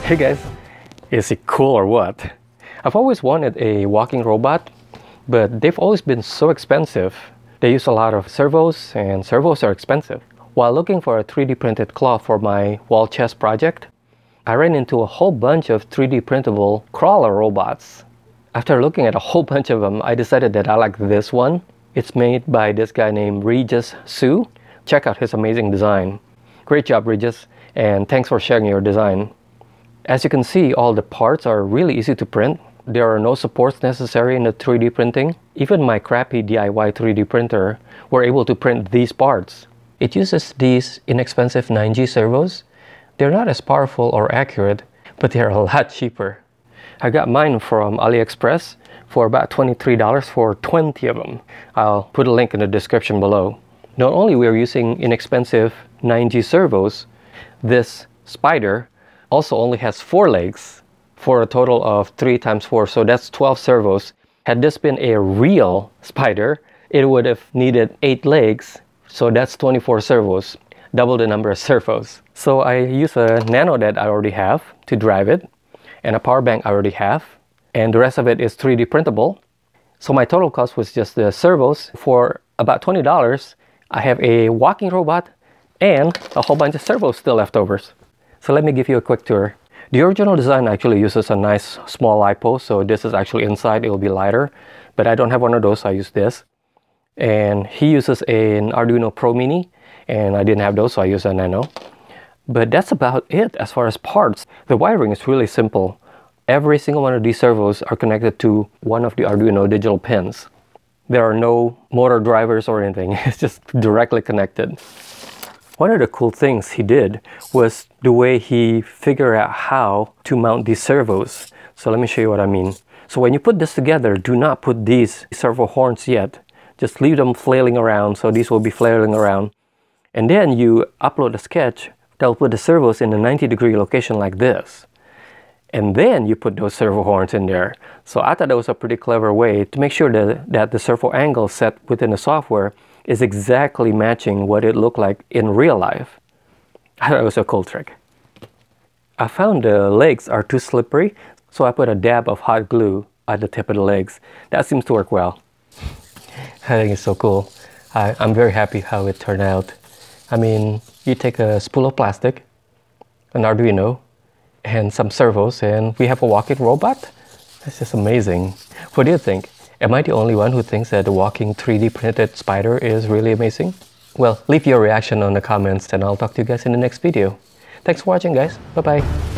Hey guys, is it cool or what? I've always wanted a walking robot, but they've always been so expensive. They use a lot of servos, and servos are expensive. While looking for a 3D printed cloth for my wall chest project, I ran into a whole bunch of 3D printable crawler robots. After looking at a whole bunch of them, I decided that I like this one. It's made by this guy named Regis Su. Check out his amazing design. Great job, Regis, and thanks for sharing your design. As you can see, all the parts are really easy to print. There are no supports necessary in the 3D printing. Even my crappy DIY 3D printer were able to print these parts. It uses these inexpensive 9G servos. They're not as powerful or accurate, but they're a lot cheaper. I got mine from AliExpress for about $23 for 20 of them. I'll put a link in the description below. Not only we're using inexpensive 9G servos, this spider also only has 4 legs for a total of 3 times 4, so that's 12 servos. Had this been a real spider, it would have needed 8 legs, so that's 24 servos, double the number of servos. So I use a Nano that I already have to drive it, and a power bank I already have, and the rest of it is 3D printable. So my total cost was just the servos. For about $20, I have a walking robot and a whole bunch of servos still leftovers. So let me give you a quick tour. The original design actually uses a nice small LiPo, so this is actually inside, it will be lighter. But I don't have one of those, so I use this. And he uses an Arduino Pro Mini, and I didn't have those, so I use a Nano. But that's about it as far as parts. The wiring is really simple. Every single one of these servos are connected to one of the Arduino digital pins. There are no motor drivers or anything, it's just directly connected. One of the cool things he did was the way he figured out how to mount these servos. So let me show you what I mean. So when you put this together, do not put these servo horns yet. Just leave them flailing around, so these will be flailing around. And then you upload a sketch that will put the servos in a 90-degree location like this. And then you put those servo horns in there. So I thought that was a pretty clever way to make sure that the servo angle set within the software is exactly matching what it looked like in real life. I thought it was a cool trick. I found the legs are too slippery, so I put a dab of hot glue at the tip of the legs. That seems to work well. I think it's so cool. I'm very happy how it turned out. I mean, you take a spool of plastic, an Arduino, and some servos, and we have a walking robot? That's just amazing. What do you think? Am I the only one who thinks that the walking 3D printed spider is really amazing? Well, leave your reaction on the comments and I'll talk to you guys in the next video. Thanks for watching, guys. Bye-bye.